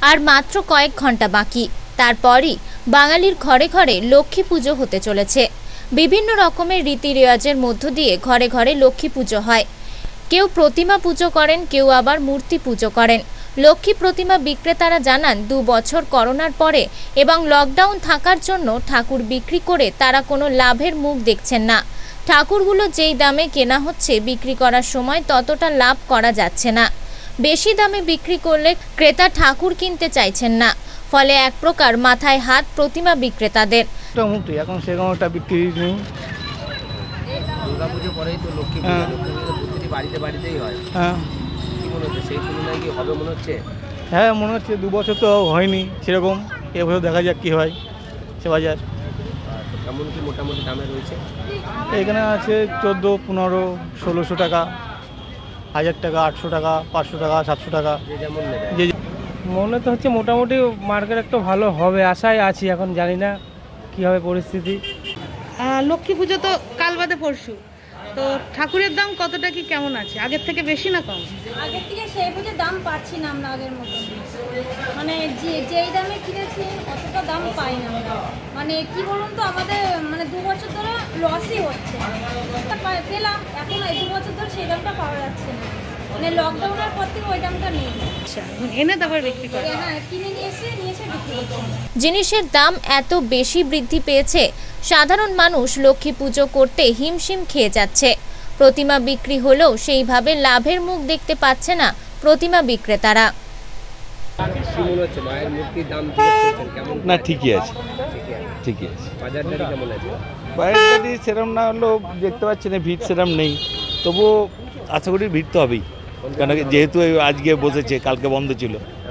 আর মাত্র কয়েক ঘন্টা বাকি, তারপরই বাঙালির ঘরে ঘরে লক্ষ্মী পুজো হতে চলেছে। বিভিন্ন রকমের রীতি রেওয়াজের মধ্য দিয়ে ঘরে ঘরে লক্ষ্মী পুজো হয়। কেউ প্রতিমা পুজো করেন, কেউ আবার মূর্তি পুজো করেন। লক্ষ্মী প্রতিমা বিক্রেতারা জানান, 2 বছর করোনার পরে এবং লকডাউন থাকার জন্য ঠাকুর বিক্রি করে তারা কোনো লাভের মুখ দেখছেন না। ঠাকুরগুলো যেই দামে কেনা হচ্ছে, বিক্রি করার সময় ততটা লাভ করা যাচ্ছে না। বেশি দামে বিক্রি করলে ক্রেতা ঠাকুর কিনতে চাইছেন না, ফলে এক প্রকার মাথায় হাত প্রতিমা বিক্রেতাদের। এখন সেরকম একটা বিক্রি নেই। দুর্গাপুজো পরেই তো লক্ষ্মী পুজো, প্রতিটি বাড়িতে বাড়িতেই হয়। কি মনে হচ্ছে, সেই তুলনায় কি হবে মনে হচ্ছে? হ্যাঁ, মনে হচ্ছে 2 বছর তো হয়নি সেরকম, এবছর দেখা যাক কী হয় সে বাজার। কেমন কি মোটামুটি দামে রয়েছে? এখানে আছে 14, 15, 1600 টাকা, 1000 টাকা, 800 টাকা, 500 টাকা, 700 টাকা, যে যেমন নেবে। যে মনে তো হচ্ছে মোটামুটি মার্কেট একটু ভালো হবে, আশায় আছি। এখন জানি না কী হবে পরিস্থিতি। লক্ষ্মী পুজো তো কাল বাদে পরশু, তো ঠাকুরের দাম কতটা কি কেমন আছে? আগের থেকে বেশি না কম? আগের থেকে সেই বুঝে দাম পাচ্ছি না আমরা আগের মতো, মানে যেই দামে কিনেছি অতটা দাম পাই না আমরা। মানে কি বলুন তো, আমাদের মানে 2 বছর ধরে লসই হচ্ছে। পেলাম, এখন এই 2 বছর ধরে সেই দামটা পাওয়া যাচ্ছে না। মানে লকডাউনের পর থেকে ওই দামটা নেই। আচ্ছা, এনে তারপর বিক্রি করে? হ্যাঁ, কিনে নিয়ে এসে বিক্রি করছি। জিনিসের দাম এত বেশি বৃদ্ধি পেয়েছে, সাধারণ মানুষ লক্ষ্মী পুজো করতে হিমশিম খেয়ে যাচ্ছে। প্রতিমা বিক্রি হলেও সেইভাবে লাভের মুখ দেখতে পাচ্ছে না প্রতিমা বিক্রেতারা। কি মনে হচ্ছে, মায়ের মূর্তির দাম কেমন? না, ঠিকই আছে, ঠিকই আছে। বাজারদারি কেমন আছে? বাজারদারি সেরকম না হলেও দেখতে পাচ্ছি না, ভিড় সেরকম নেই। তবুও আশা করি ভিড় তো হবেই, কেন যেহেতু আজকে বসেছে, কালকে বন্ধ ছিল।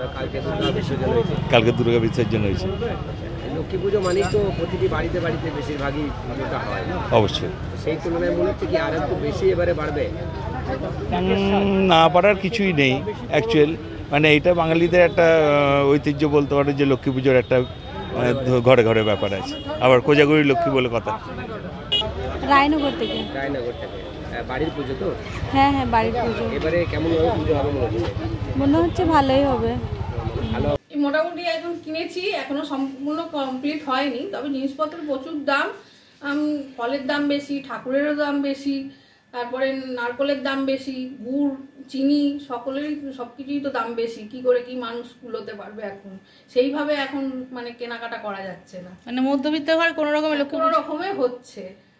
কালকে দুর্গা বিসর্জন হয়েছে। লক্ষ্মী পুজো মানেই তো প্রতিটি বাড়িতে বাড়িতে বেশিরভাগই পুজোটা হয়। অবশ্যই। সেই তুলনায় মনে হচ্ছে কি আর একটু বেশি এবারে বাড়বে? না পারার কিছুই নেই অ্যাকচুয়াল। মানে এটা বাঙালিদের একটা ঐতিহ্য বলতে পারে, যে লক্ষ্মী পুজোর একটা ঘরে ঘরে ব্যাপার আছে। আবার কোজাগরি লক্ষ্মী বলে কথা। রায়নগর থেকে। রায়নগর থেকে। বাড়ির পুজো তো? হ্যাঁ হ্যাঁ, বাড়ির পুজো। এবারে কেমন পুজো হবে মনে হচ্ছে? মনে হচ্ছে ভালোই হবে। ভালো। মোটামুটি এখন কিনেছি, এখনো সম্পূর্ণ কমপ্লিট হয়নি, তবে জিনিসপত্রের প্রচুর দাম। ফলের দাম বেশি, ঠাকুরেরও দাম বেশি, তারপরে নারকলের দাম বেশি, গুড়, চিনি, সকলেরই সবকিছুই তো দাম বেশি। কি করে কি মানুষ কুলোতে পারবে এখন? সেইভাবে এখন মানে কেনাকাটা করা যাচ্ছে না। মানে মধ্যবিত্ত ঘর কোনো রকমে হচ্ছে।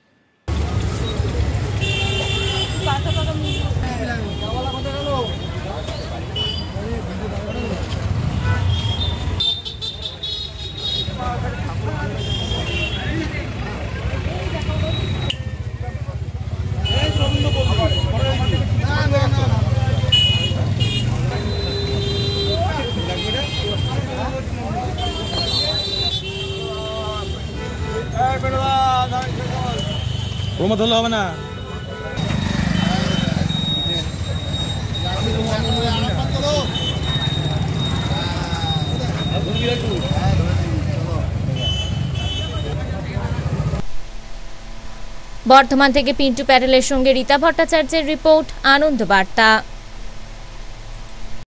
প্রমাদ হলে হবে না। বর্ধমান থেকে পিন্টু প্যাটেলের সঙ্গে রীতা ভট্টাচার্যের রিপোর্ট, আনন্দ বার্তা।